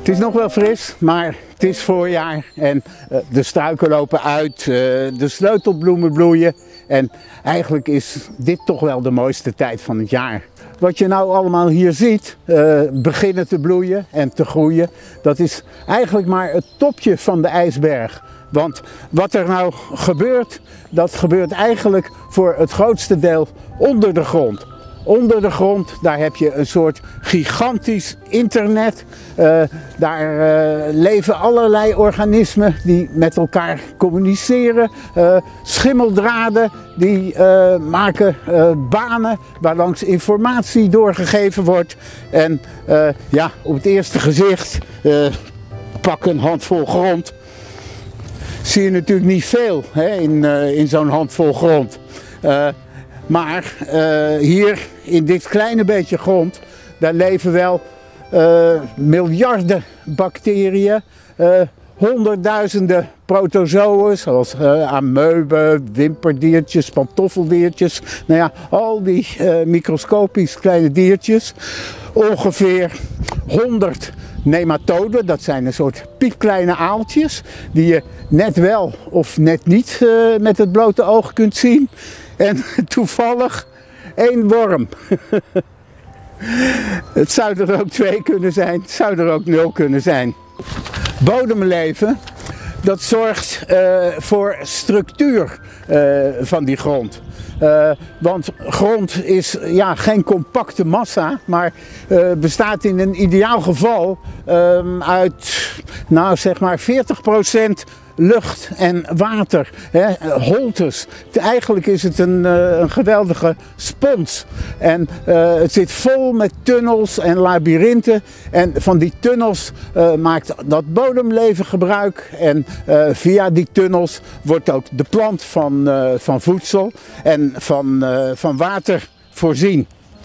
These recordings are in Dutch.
Het is nog wel fris, maar het is voorjaar en de struiken lopen uit, de sleutelbloemen bloeien en eigenlijk is dit toch wel de mooiste tijd van het jaar. Wat je nou allemaal hier ziet, beginnen te bloeien en te groeien, dat is eigenlijk maar het topje van de ijsberg. Want wat er nou gebeurt, dat gebeurt eigenlijk voor het grootste deel onder de grond. Onder de grond, daar heb je een soort gigantisch internet. Daar leven allerlei organismen die met elkaar communiceren. Schimmeldraden die maken banen waarlangs informatie doorgegeven wordt. En ja, op het eerste gezicht, pak een handvol grond, zie je natuurlijk niet veel in zo'n handvol grond. Maar hier in dit kleine beetje grond, daar leven wel miljarden bacteriën, honderdduizenden protozoen, zoals ameuben, wimperdiertjes, pantoffeldiertjes. Nou ja, al die microscopisch kleine diertjes. Ongeveer 100 nematoden, dat zijn een soort piepkleine aaltjes, die je net wel of net niet met het blote oog kunt zien. En toevallig 1 worm. Het zou er ook 2 kunnen zijn, het zou er ook 0 kunnen zijn. Bodemleven, dat zorgt voor structuur van die grond. Want grond is ja, geen compacte massa, maar bestaat in een ideaal geval uit nou, zeg maar 40% lucht en water, holtes. Eigenlijk is het een geweldige spons. En het zit vol met tunnels en labyrinthen. En van die tunnels maakt dat bodemleven gebruik. En via die tunnels wordt ook de plant van voedsel en van water voorzien.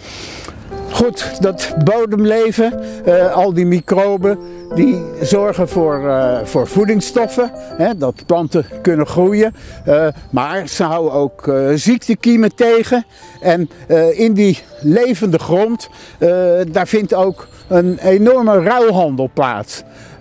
Goed, dat bodemleven, al die microben, die zorgen voor voedingsstoffen, dat planten kunnen groeien. Maar ze houden ook ziektekiemen tegen. En in die levende grond, daar vindt ook een enorme ruilhandel plaats.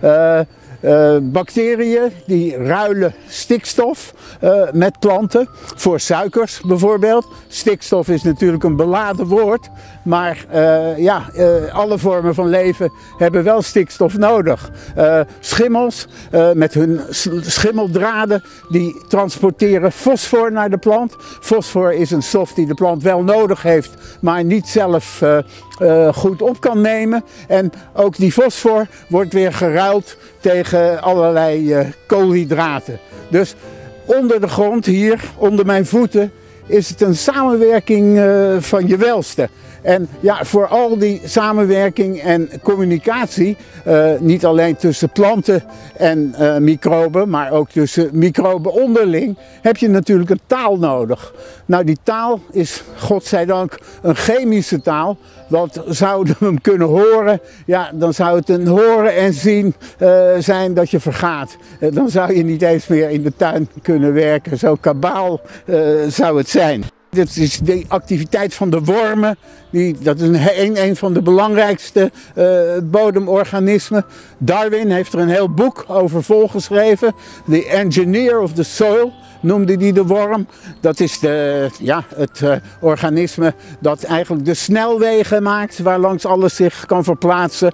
Bacteriën die ruilen stikstof met planten, voor suikers bijvoorbeeld. Stikstof is natuurlijk een beladen woord, maar alle vormen van leven hebben wel stikstof nodig. Schimmels met hun schimmeldraden die transporteren fosfor naar de plant. Fosfor is een stof die de plant wel nodig heeft, maar niet zelf goed op kan nemen. En ook die fosfor wordt weer geruild tegen allerlei koolhydraten. Dus onder de grond hier, onder mijn voeten, is het een samenwerking van je welste. En ja, voor al die samenwerking en communicatie, niet alleen tussen planten en microben, maar ook tussen microben onderling, heb je natuurlijk een taal nodig. Nou, die taal is, godzijdank, een chemische taal. Want zouden we hem kunnen horen, ja, dan zou het een horen en zien zijn dat je vergaat. Dan zou je niet eens meer in de tuin kunnen werken. Zo kabaal zou het zijn. Dit is de activiteit van de wormen. Dat is een van de belangrijkste bodemorganismen. Darwin heeft er een heel boek over volgeschreven. The Engineer of the Soil noemde die de worm. Dat is het organisme dat eigenlijk de snelwegen maakt waarlangs alles zich kan verplaatsen.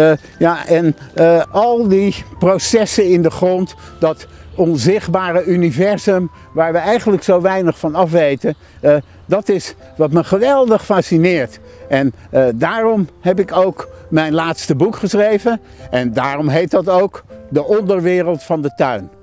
Al die processen in de grond, dat onzichtbare universum waar we eigenlijk zo weinig van afweten, dat is wat me geweldig fascineert. En daarom heb ik ook mijn laatste boek geschreven en daarom heet dat ook De Onderwereld van de Tuin.